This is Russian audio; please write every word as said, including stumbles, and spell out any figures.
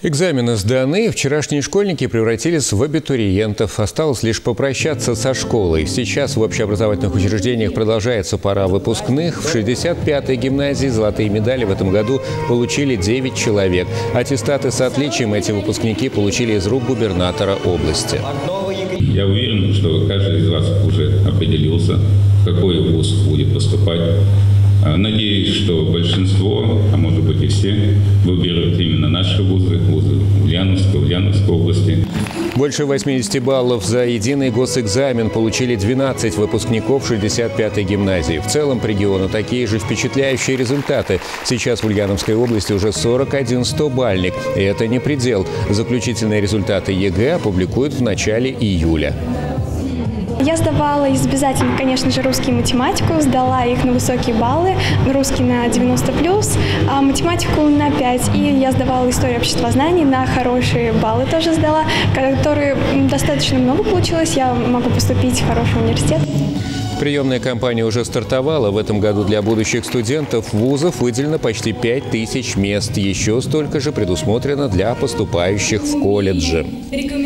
Экзамены сданы, вчерашние школьники превратились в абитуриентов. Осталось лишь попрощаться со школой. Сейчас в общеобразовательных учреждениях продолжается пора выпускных. В шестьдесят пятой гимназии золотые медали в этом году получили девять человек. Аттестаты с отличием эти выпускники получили из рук губернатора области. Я уверен, что каждый из вас уже определился, в какой вуз будет поступать. Надеюсь, что большинство, а может быть и все, выберут именно наши вузы, вузы Ульяновской, Ульяновской области. Больше восьмидесяти баллов за единый госэкзамен получили двенадцать выпускников шестьдесят пятой гимназии. В целом по региону такие же впечатляющие результаты. Сейчас в Ульяновской области уже сорок один стобальник. И это не предел. Заключительные результаты ЕГЭ опубликуют в начале июля. Я сдавала из обязательных, конечно же, русский и математику, сдала их на высокие баллы, русский на девяносто плюс, а математику на пять. И я сдавала историю обществознаний на хорошие баллы тоже сдала, которые достаточно много получилось, я могу поступить в хороший университет. Приемная кампания уже стартовала. В этом году для будущих студентов вузов выделено почти пять тысяч мест. Еще столько же предусмотрено для поступающих в колледжи.